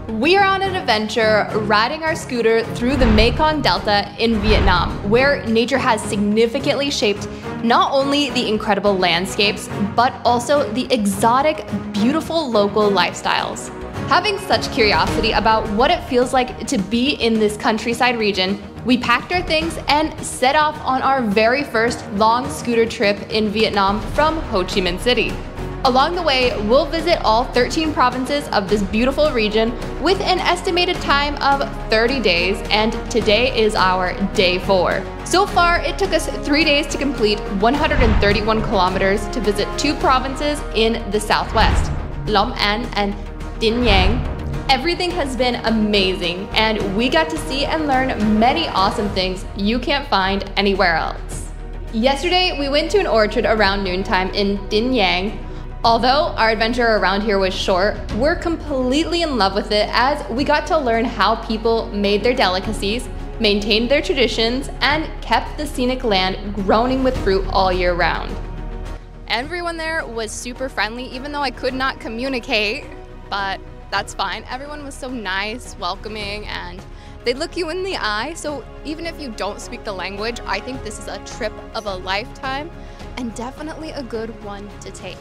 We are on an adventure riding our scooter through the Mekong Delta in Vietnam, where nature has significantly shaped not only the incredible landscapes, but also the exotic, beautiful local lifestyles. Having such curiosity about what it feels like to be in this countryside region, we packed our things and set off on our very first long scooter trip in Vietnam from Ho Chi Minh City. Along the way, we'll visit all 13 provinces of this beautiful region with an estimated time of 30 days, and today is our day 4. So far, it took us 3 days to complete 131 kilometers to visit 2 provinces in the southwest, Long An and Dinh Nhang. Everything has been amazing, and we got to see and learn many awesome things you can't find anywhere else. Yesterday, we went to an orchard around noontime in Dinh Nhang. Although our adventure around here was short, we're completely in love with it as we got to learn how people made their delicacies, maintained their traditions, and kept the scenic land groaning with fruit all year round. Everyone there was super friendly, even though I could not communicate, but that's fine. Everyone was so nice, welcoming, and they look you in the eye, so even if you don't speak the language, I think this is a trip of a lifetime and definitely a good one to take.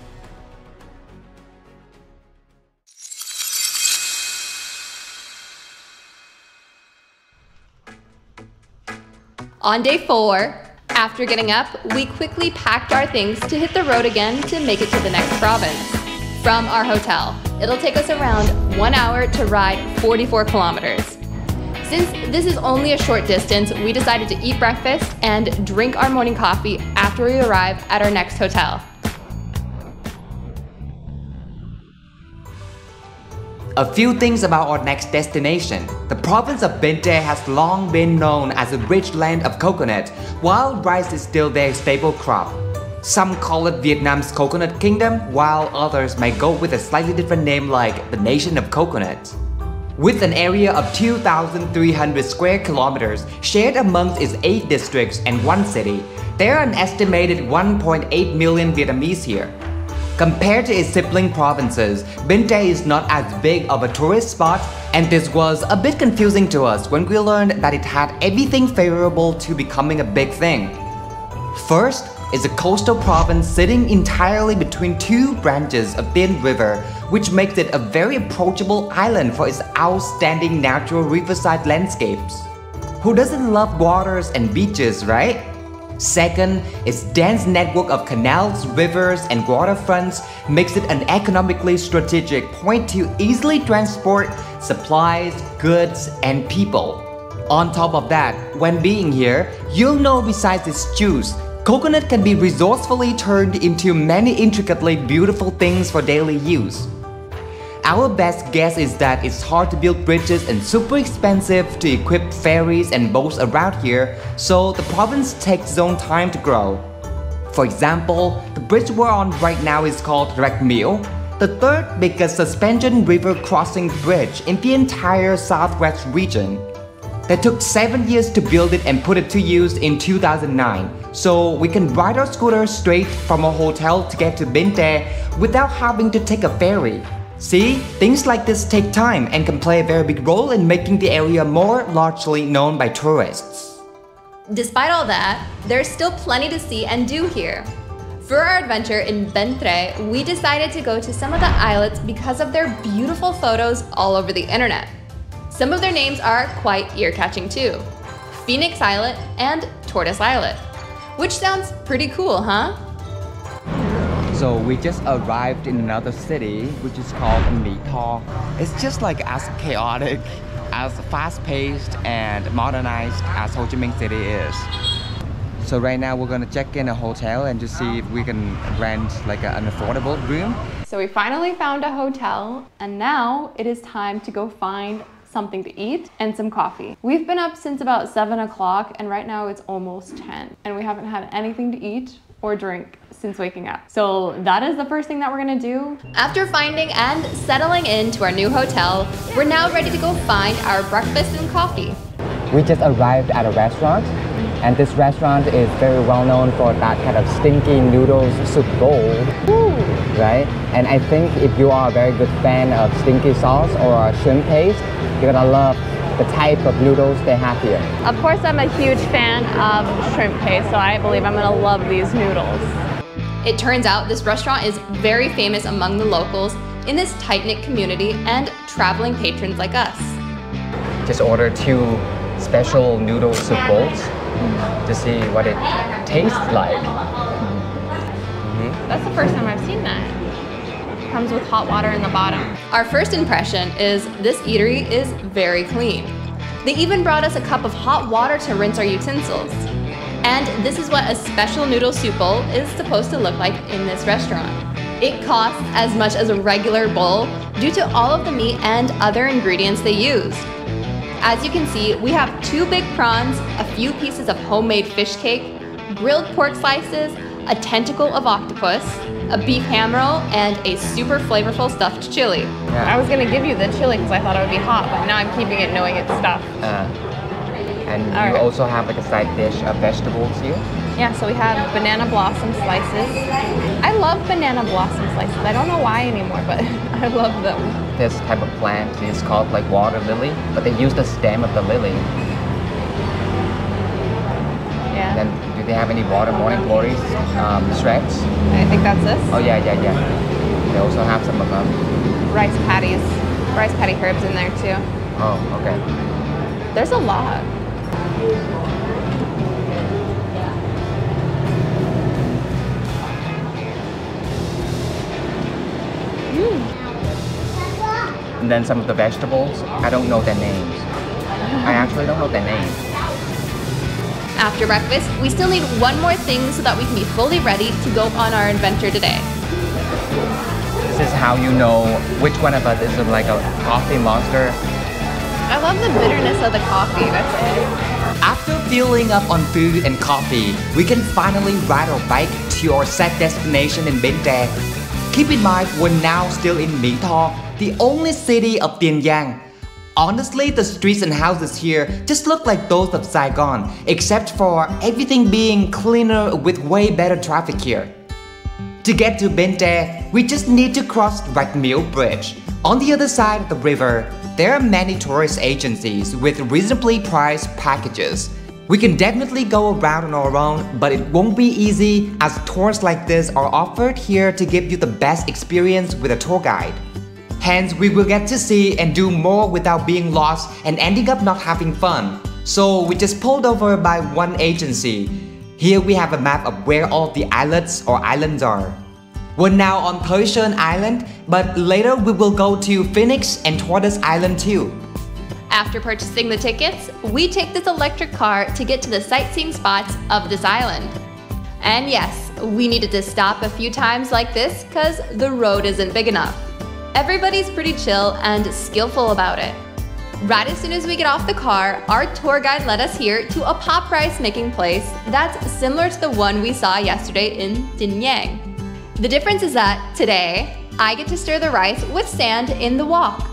On day 4, after getting up, we quickly packed our things to hit the road again to make it to the next province. From our hotel, it'll take us around 1 hour to ride 44 kilometers. Since this is only a short distance, we decided to eat breakfast and drink our morning coffee after we arrive at our next hotel. A few things about our next destination. The province of Ben Tre has long been known as a rich land of coconut, while rice is still their staple crop. Some call it Vietnam's coconut kingdom, while others may go with a slightly different name like the nation of coconut. With an area of 2,300 square kilometers shared amongst its 8 districts and 1 city, there are an estimated 1.8 million Vietnamese here. Compared to its sibling provinces, Ben Tre is not as big of a tourist spot, and this was a bit confusing to us when we learned that it had everything favorable to becoming a big thing. First is a coastal province sitting entirely between 2 branches of Thin River, which makes it a very approachable island for its outstanding natural riverside landscapes. Who doesn't love waters and beaches, right? Second, its dense network of canals, rivers, and waterfronts makes it an economically strategic point to easily transport supplies, goods, and people. On top of that, when being here, you'll know besides its juice, coconut can be resourcefully turned into many intricately beautiful things for daily use. Our best guess is that it's hard to build bridges and super expensive to equip ferries and boats around here, so the province takes its own time to grow. For example, the bridge we're on right now is called Rạch Miễu, the 3rd biggest suspension river crossing bridge in the entire southwest region. That took 7 years to build it and put it to use in 2009, so we can ride our scooter straight from our hotel to get to Ben Tre without having to take a ferry. See, things like this take time and can play a very big role in making the area more largely known by tourists. Despite all that, there's still plenty to see and do here. For our adventure in Ben Tre, we decided to go to some of the islets because of their beautiful photos all over the internet. Some of their names are quite ear-catching too. Phoenix Islet and Tortoise Islet. Which sounds pretty cool, huh? So we just arrived in another city, which is called Mekong. It's just like as chaotic, as fast-paced and modernized as Ho Chi Minh City is. So right now we're gonna check in a hotel and just see if we can rent like an affordable room. So we finally found a hotel, and now it is time to go find something to eat and some coffee. We've been up since about 7 o'clock, and right now it's almost 10, and we haven't had anything to eat or drink since waking up. So that is the first thing that we're gonna do. After finding and settling into our new hotel, we're now ready to go find our breakfast and coffee. We just arrived at a restaurant And this restaurant is very well known for that kind of stinky noodles soup bowl. Ooh. Right? And I think if you are a very good fan of stinky sauce or shrimp paste, you're gonna love the type of noodles they have here. Of course, I'm a huge fan of shrimp paste, so I believe I'm gonna love these noodles. It turns out this restaurant is very famous among the locals in this tight-knit community and traveling patrons like us. Just order 2 special noodle soup bowls to see what it tastes like. That's the first time I've seen that. Comes with hot water in the bottom. Our first impression is this eatery is very clean. They even brought us a cup of hot water to rinse our utensils. And this is what a special noodle soup bowl is supposed to look like in this restaurant. It costs as much as a regular bowl due to all of the meat and other ingredients they use. As you can see, we have 2 big prawns, a few pieces of homemade fish cake, grilled pork slices, a tentacle of octopus, a beef ham roll, and a super flavorful stuffed chili. Yeah. I was gonna give you the chili because I thought it would be hot, but now I'm keeping it knowing it's stuffed. And you also have like a side dish of vegetables here? Yeah, so we have banana blossom slices. I love banana blossom slices. I don't know why anymore, but I love them. This type of plant is called like water lily, but they use the stem of the lily. Yeah. And then do they have any water morning glories shreds? I think that's this. Oh yeah. They also have some of them. Rice patties. Rice patty herbs in there too. Oh, okay. There's a lot. And then some of the vegetables, I don't know their names. I actually don't know their names. After breakfast, we still need one more thing so that we can be fully ready to go on our adventure today. This is how you know which one of us is like a coffee monster. I love the bitterness of the coffee, that's it. After filling up on food and coffee, we can finally ride our bike to our set destination in Ben Tre. Keep in mind, we're now still in Mỹ Tho, the only city of Tiền Giang. Honestly, the streets and houses here just look like those of Saigon, except for everything being cleaner with way better traffic here. To get to Ben Tre, we just need to cross Rạch Miễu Bridge. On the other side of the river, there are many tourist agencies with reasonably priced packages. We can definitely go around on our own, but it won't be easy as tours like this are offered here to give you the best experience with a tour guide. Hence, we will get to see and do more without being lost and ending up not having fun. So we just pulled over by one agency. Here we have a map of where all the islets or islands are. We're now on Persian Island, but later we will go to Phoenix and Tortoise Island too. After purchasing the tickets, we take this electric car to get to the sightseeing spots of this island. And yes, we needed to stop a few times like this because the road isn't big enough. Everybody's pretty chill and skillful about it. Right as soon as we get off the car, our tour guide led us here to a pop rice making place that's similar to the one we saw yesterday in Dinh Giang. The difference is that today, I get to stir the rice with sand in the wok.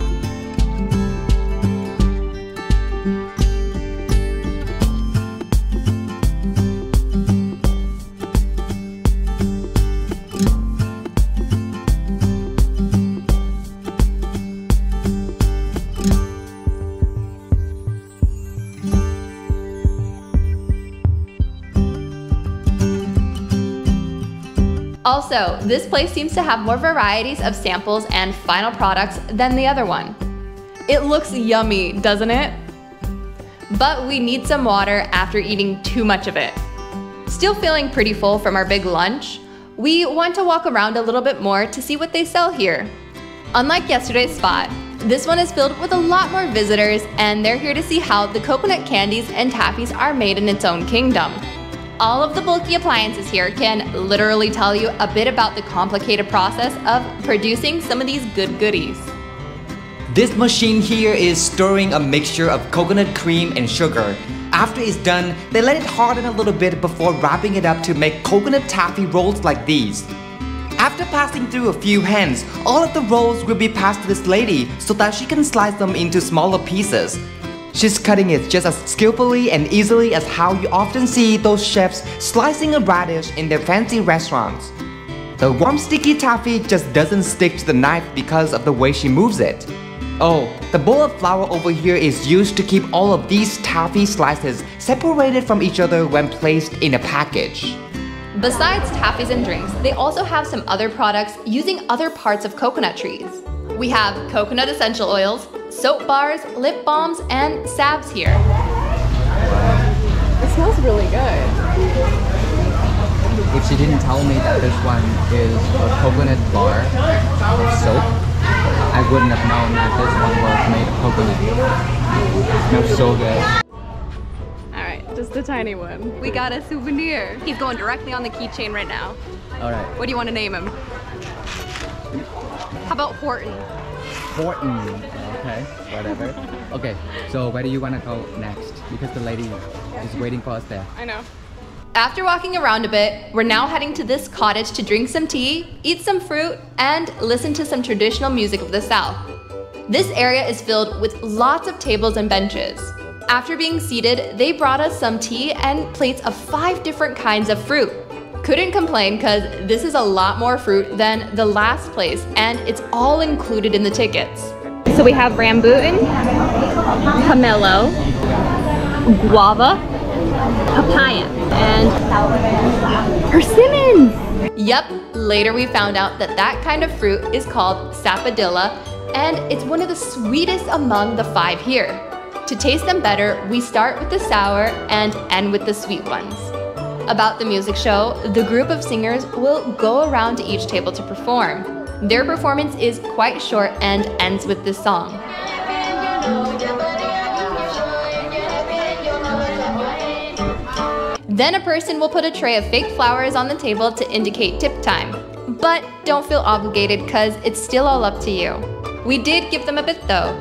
Also, this place seems to have more varieties of samples and final products than the other one. It looks yummy, doesn't it? But we need some water after eating too much of it. Still feeling pretty full from our big lunch, we want to walk around a little bit more to see what they sell here. Unlike yesterday's spot, this one is filled with a lot more visitors, and they're here to see how the coconut candies and taffies are made in its own kingdom. All of the bulky appliances here can literally tell you a bit about the complicated process of producing some of these good goodies. This machine here is stirring a mixture of coconut cream and sugar. After it's done, they let it harden a little bit before wrapping it up to make coconut taffy rolls like these. After passing through a few hands, all of the rolls will be passed to this lady so that she can slice them into smaller pieces. She's cutting it just as skillfully and easily as how you often see those chefs slicing a radish in their fancy restaurants. The warm sticky taffy just doesn't stick to the knife because of the way she moves it. Oh, the bowl of flour over here is used to keep all of these taffy slices separated from each other when placed in a package. Besides taffies and drinks, they also have some other products using other parts of coconut trees. We have coconut essential oils, soap bars, lip balms, and salves here. It smells really good. If she didn't tell me that this one is a coconut bar of soap, I wouldn't have known that this one was made of coconut. It smells so good. Alright, just a tiny one. We got a souvenir. He's going directly on the keychain right now. Alright. What do you want to name him? How about Horton? Horton. Okay, whatever. Okay, so where do you want to go next? Because the lady is waiting for us there. I know. After walking around a bit, we're now heading to this cottage to drink some tea, eat some fruit, and listen to some traditional music of the South. This area is filled with lots of tables and benches. After being seated, they brought us some tea and plates of 5 different kinds of fruit. Couldn't complain because this is a lot more fruit than the last place, and it's all included in the tickets. So we have rambutan, pomelo, guava, papaya, and persimmons! Yep, later we found out that that kind of fruit is called sapodilla, and it's one of the sweetest among the 5 here. To taste them better, we start with the sour and end with the sweet ones. About the music show, the group of singers will go around to each table to perform. Their performance is quite short and ends with this song. Then a person will put a tray of fake flowers on the table to indicate tip time. But don't feel obligated because it's still all up to you. We did give them a bit though.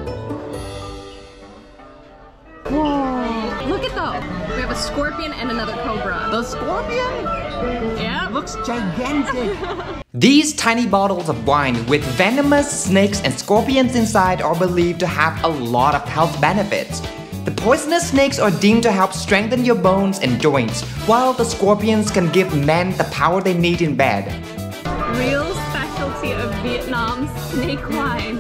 Whoa! Look at those! We have a scorpion and another cobra. The scorpion? Yeah. Looks gigantic. These tiny bottles of wine with venomous snakes and scorpions inside are believed to have a lot of health benefits. The poisonous snakes are deemed to help strengthen your bones and joints, while the scorpions can give men the power they need in bed. Real specialty of Vietnam, snake wine.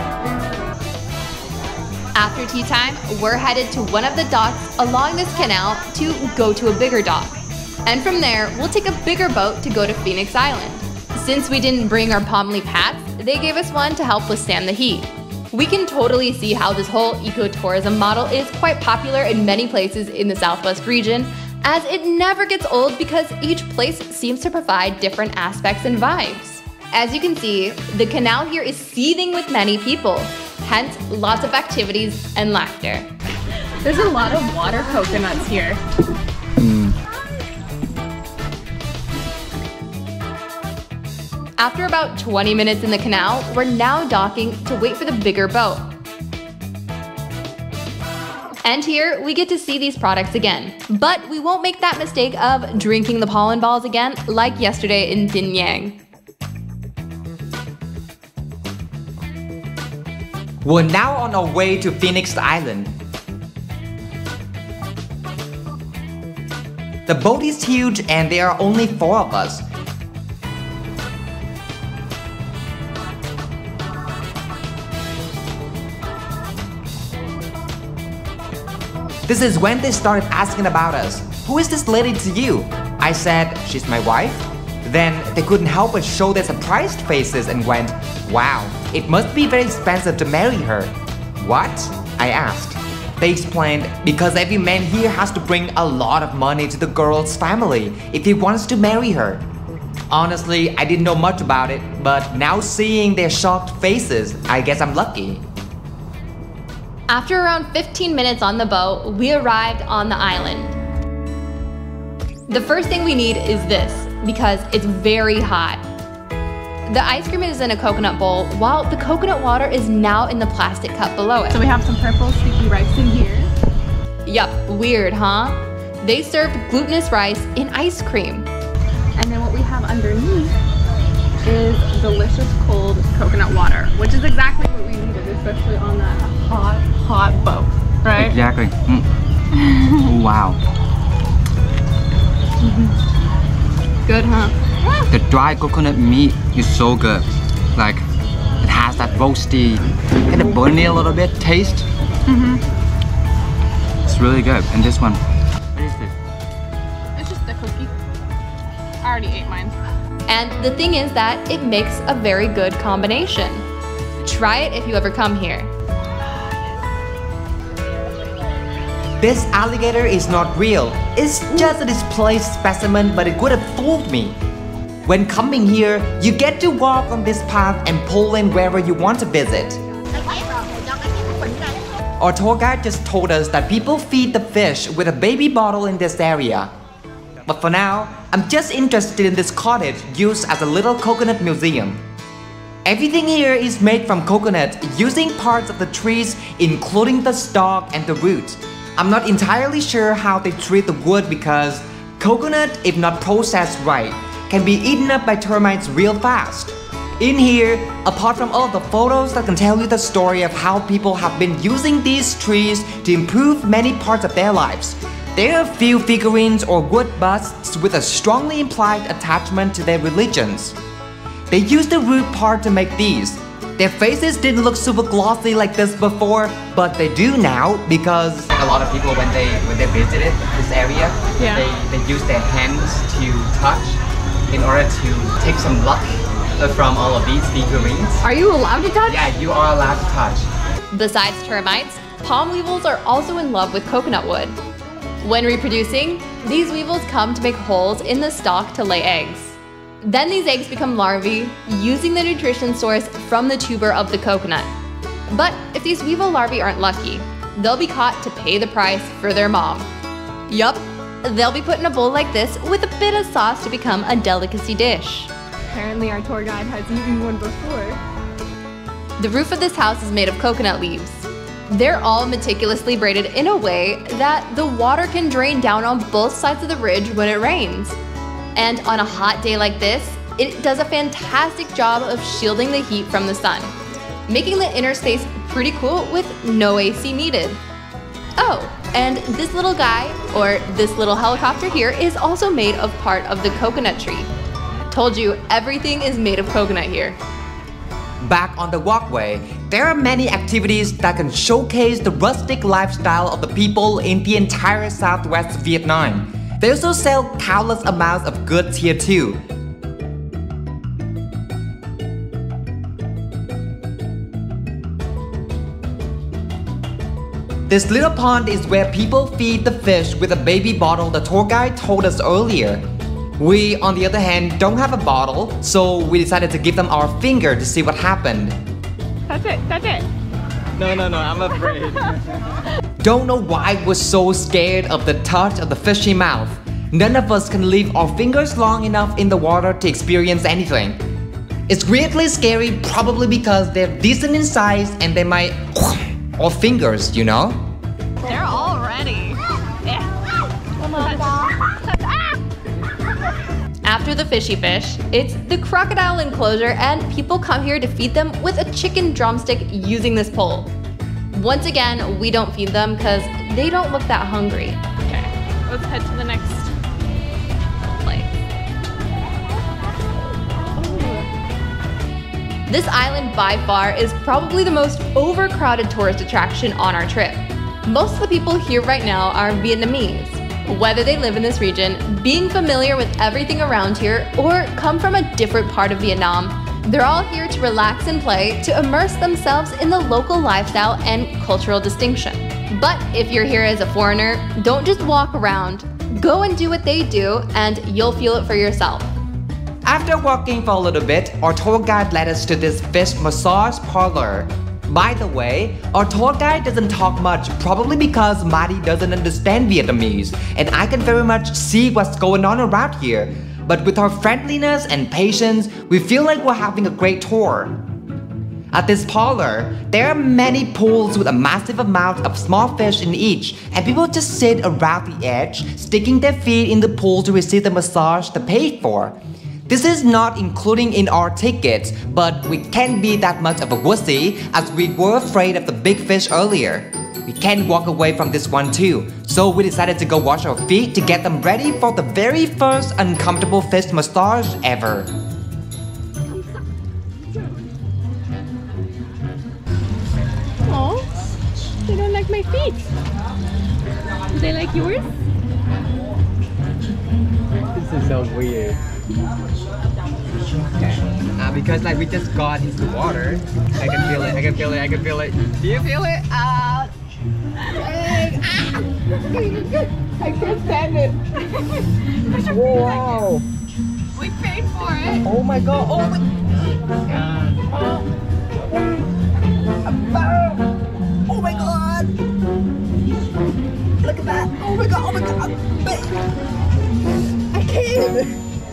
After tea time, we're headed to one of the docks along this canal to go to a bigger dock. And from there, we'll take a bigger boat to go to Phoenix Island. Since we didn't bring our palm leaf hats, they gave us one to help withstand the heat. We can totally see how this whole ecotourism model is quite popular in many places in the Southwest region, as it never gets old because each place seems to provide different aspects and vibes. As you can see, the canal here is seething with many people, hence lots of activities and laughter. There's a lot of water coconuts here. After about 20 minutes in the canal, we're now docking to wait for the bigger boat. And here, we get to see these products again. But we won't make that mistake of drinking the pollen balls again, like yesterday in Din Yang. We're now on our way to Phoenix Island. The boat is huge and there are only 4 of us. This is when they started asking about us. Who is this lady to you? I said, she's my wife. Then they couldn't help but show their surprised faces and went, wow, it must be very expensive to marry her. What? I asked. They explained, because every man here has to bring a lot of money to the girl's family if he wants to marry her. Honestly, I didn't know much about it, but now seeing their shocked faces, I guess I'm lucky. After around 15 minutes on the boat, we arrived on the island. The first thing we need is this, because it's very hot. The ice cream is in a coconut bowl, while the coconut water is now in the plastic cup below it. So we have some purple sticky rice in here. Yup, weird, huh? They served glutinous rice in ice cream. And then what we have underneath is delicious cold coconut water, which is exactly what we needed, especially on that hot boat, right? Exactly. Wow. Good, huh? The dry coconut meat is so good. Like, it has that roasty, kind of burny a little bit taste. It's really good. And this one, what is this? It's just a cookie. I already ate mine. And the thing is that it makes a very good combination. Try it if you ever come here. This alligator is not real. It's just a display specimen, but it could have fooled me. When coming here, you get to walk on this path and pull in wherever you want to visit. Our tour guide just told us that people feed the fish with a baby bottle in this area. But for now, I'm just interested in this cottage used as a little coconut museum. Everything here is made from coconut using parts of the trees, including the stalk and the root. I'm not entirely sure how they treat the wood because coconut, if not processed right, can be eaten up by termites real fast. In here, apart from all the photos that can tell you the story of how people have been using these trees to improve many parts of their lives, there are a few figurines or wood busts with a strongly implied attachment to their religions. They used the root part to make these. Their faces didn't look super glossy like this before, but they do now because a lot of people when they visited this area, they use their hands to touch in order to take some luck from all of these figurines. Are you allowed to touch? Yeah, you are allowed to touch. Besides termites, palm weevils are also in love with coconut wood. When reproducing, these weevils come to make holes in the stalk to lay eggs. Then these eggs become larvae, using the nutrition source from the tuber of the coconut. But if these weevil larvae aren't lucky, they'll be caught to pay the price for their mom. Yup, they'll be put in a bowl like this with a bit of sauce to become a delicacy dish. Apparently our tour guide has eaten one before. The roof of this house is made of coconut leaves. They're all meticulously braided in a way that the water can drain down on both sides of the ridge when it rains. And on a hot day like this, it does a fantastic job of shielding the heat from the sun, making the inner space pretty cool with no AC needed. Oh, and this little guy, or this little helicopter here, is also made of part of the coconut tree. Told you, everything is made of coconut here. Back on the walkway, there are many activities that can showcase the rustic lifestyle of the people in the entire southwest Vietnam. They also sell countless amounts of goods here too. This little pond is where people feed the fish with a baby bottle the tour guide told us earlier. We, on the other hand, don't have a bottle, so we decided to give them our finger to see what happened. Touch it, touch it. No, I'm afraid. Don't know why we're so scared of the touch of the fishy mouth. None of us can leave our fingers long enough in the water to experience anything. It's weirdly scary, probably because they're decent in size and they might our fingers, you know? They're all ready. After the fishy fish, it's the crocodile enclosure, and people come here to feed them with a chicken drumstick using this pole. Once again, we don't feed them because they don't look that hungry. Okay, let's head to the next place. This island by far is probably the most overcrowded tourist attraction on our trip. Most of the people here right now are Vietnamese. Whether they live in this region, being familiar with everything around here, or come from a different part of Vietnam, they're all here to relax and play, to immerse themselves in the local lifestyle and cultural distinction. But if you're here as a foreigner, don't just walk around. Go and do what they do, and you'll feel it for yourself. After walking for a little bit, our tour guide led us to this fish massage parlor. By the way, our tour guide doesn't talk much, probably because Madi doesn't understand Vietnamese, and I can very much see what's going on around here. But with her friendliness and patience, we feel like we're having a great tour. At this parlor, there are many pools with a massive amount of small fish in each, and people just sit around the edge, sticking their feet in the pool to receive the massage they paid for. This is not including in our tickets, but we can't be that much of a wussy as we were afraid of the big fish earlier. we can't walk away from this one too. So we decided to go wash our feet to get them ready for the very first uncomfortable fish massage ever. Oh, they don't like my feet. Do they like yours? This is so weird. Okay. Because like we just got into the water. I can feel it, I can feel it, I can feel it. Do you feel it? Ah! Dang! Ah! I can't stand it. Wow! We paid for it. Oh my god! Oh my god! Oh my god! Look at that! Oh my god! Oh my god! I can't!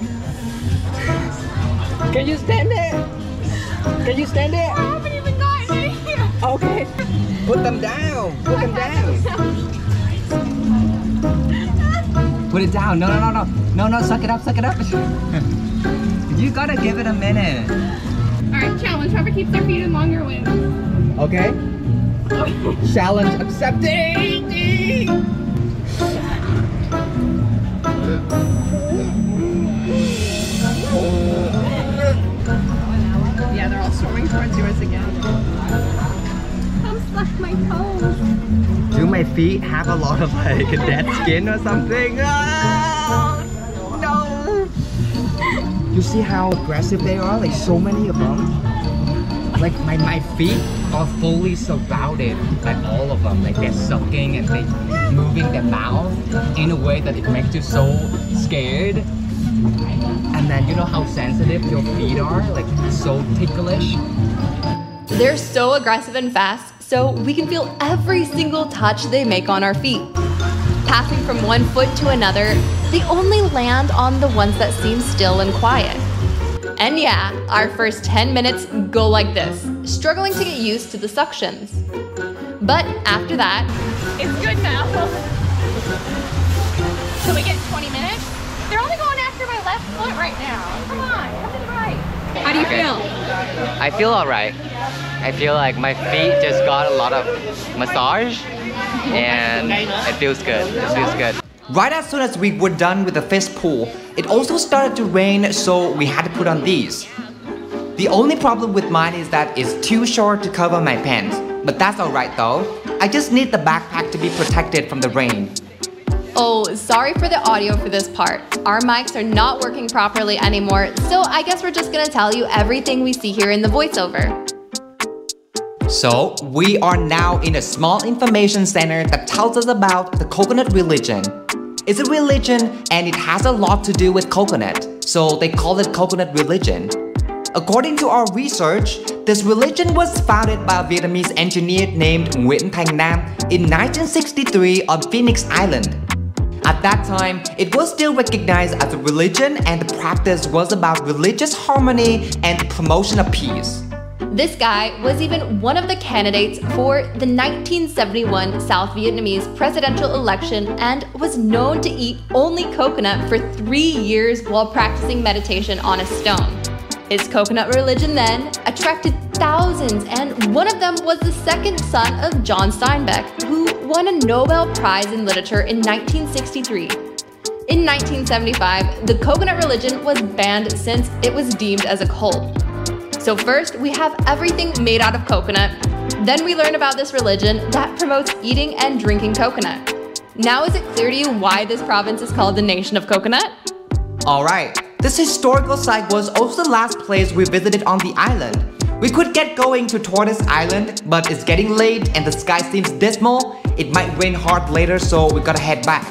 Can you stand it? Can you stand it? I haven't even gotten in here. Okay. Put them down. Put them down. Put it down. No, no, no, no. No, no, suck it up, suck it up. You gotta give it a minute. Alright, challenge. Whoever keeps their feet in longer wins. Okay? Challenge accepted. Yeah, they're all swimming towards yours again. Come suck my toes. Do my feet have a lot of like dead skin or something? Oh, no! You see how aggressive they are? Like so many of them. Like my feet are fully surrounded by all of them. Like they're sucking and they moving their mouth in a way that it makes you so scared. And then you know how sensitive your feet are? Like so ticklish. They're so aggressive and fast, so we can feel every single touch they make on our feet. Passing from one foot to another, they only land on the ones that seem still and quiet. And yeah, our first 10 minutes go like this, struggling to get used to the suctions. But after that, It's good now. Can we get 20 minutes? They're only going after my left foot right now. Come on, come to the right. How do you feel? I feel alright. I feel like my feet just got a lot of massage and it feels good. It feels good. Right as soon as we were done with the fish pool, it also started to rain, so we had to put on these. The only problem with mine is that it's too short to cover my pants, but that's alright though. I just need the backpack to be protected from the rain. oh, sorry for the audio for this part. Our mics are not working properly anymore, so I guess we're just gonna tell you everything we see here in the voiceover. So, we are now in a small information center that tells us about the coconut religion. It's a religion and it has a lot to do with coconut, so they call it coconut religion. According to our research, this religion was founded by a Vietnamese engineer named Nguyễn Thành Nam in 1963 on Phoenix Island. At that time, it was still recognized as a religion and the practice was about religious harmony and the promotion of peace. This guy was even one of the candidates for the 1971 South Vietnamese presidential election and was known to eat only coconut for 3 years while practicing meditation on a stone. His coconut religion then attracted thousands, and one of them was the second son of John Steinbeck, who won a Nobel Prize in Literature in 1963. In 1975, the coconut religion was banned since it was deemed as a cult. So first, we have everything made out of coconut. Then we learn about this religion that promotes eating and drinking coconut. Now is it clear to you why this province is called the Nation of Coconut? Alright, this historical site was also the last place we visited on the island. We could get going to Tortoise Island, but it's getting late and the sky seems dismal. It might rain hard later, so we gotta head back.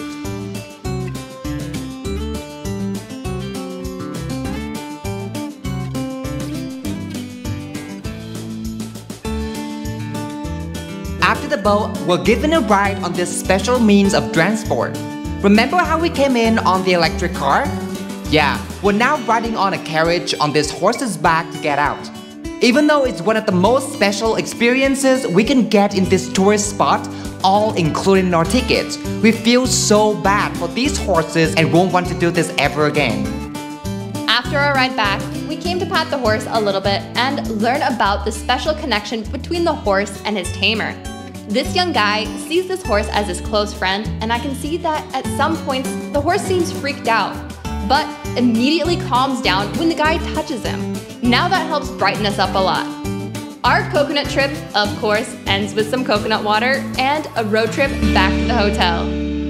After the boat, we're given a ride on this special means of transport. Remember how we came in on the electric car? Yeah, we're now riding on a carriage on this horse's back to get out. Even though it's one of the most special experiences we can get in this tourist spot, all included in our tickets, we feel so bad for these horses and won't want to do this ever again. After our ride back, we came to pat the horse a little bit and learn about the special connection between the horse and his tamer. This young guy sees this horse as his close friend, and I can see that at some points the horse seems freaked out, but immediately calms down when the guy touches him. Now that helps brighten us up a lot. Our coconut trip, of course, ends with some coconut water and a road trip back to the hotel.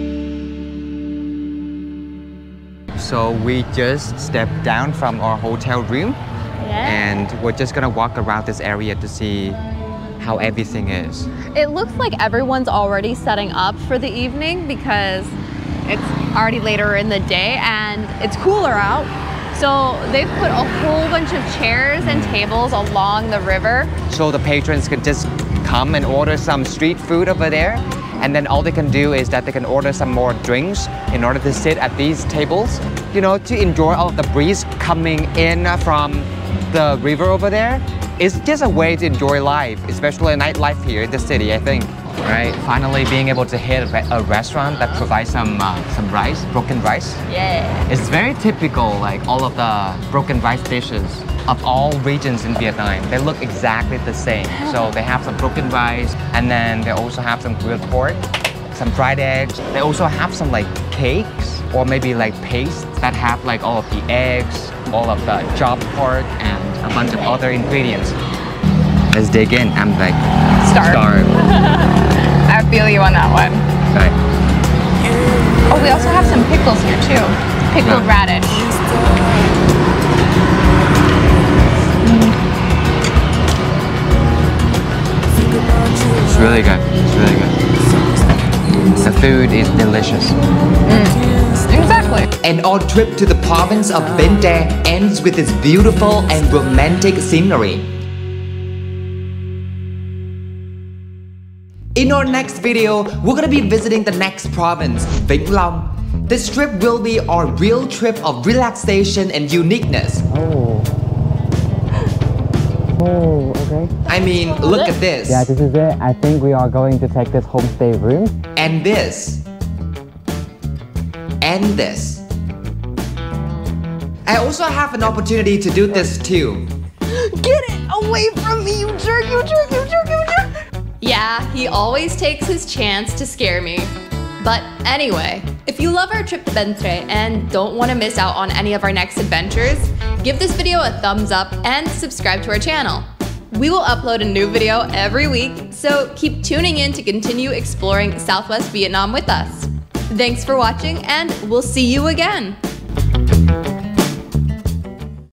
So we just stepped down from our hotel room and we're just gonna walk around this area to see how everything is. It looks like everyone's already setting up for the evening because it's already later in the day and it's cooler out. So they've put a whole bunch of chairs and tables along the river. So the patrons can just come and order some street food over there, and then all they can do is that they can order some more drinks in order to sit at these tables, you know, to enjoy all of the breeze coming in from the river over there. It's just a way to enjoy life, especially nightlife here in the city, I think. Right, finally being able to hit a restaurant that provides some rice, broken rice. Yeah. It's very typical, like all of the broken rice dishes of all regions in Vietnam. They look exactly the same. So they have some broken rice, and then they also have some grilled pork, some fried eggs. They also have some like cakes or maybe like paste that have like all of the eggs, all of the chopped pork, and a bunch of other ingredients. Let's dig in. I'm like starved. I feel you on that one. Right. Oh, we also have some pickles here too. Pickled radish. It's really good. It's really good. The food is delicious. Exactly. And our trip to the province of Ben Tre ends with this beautiful and romantic scenery. In our next video, we're gonna be visiting the next province, Vĩnh Long. This trip will be our real trip of relaxation and uniqueness. Oh, okay. I mean, look at this. Yeah, this is it. I think we are going to take this homestay room. And this. And this. I also have an opportunity to do this too. Get it away from me, you jerk, you jerk, you jerk, you jerk! Yeah, he always takes his chance to scare me. But anyway, if you love our trip to Ben Tre and don't want to miss out on any of our next adventures, give this video a thumbs up and subscribe to our channel. We will upload a new video every week, so keep tuning in to continue exploring Southwest Vietnam with us. Thanks for watching, and we'll see you again!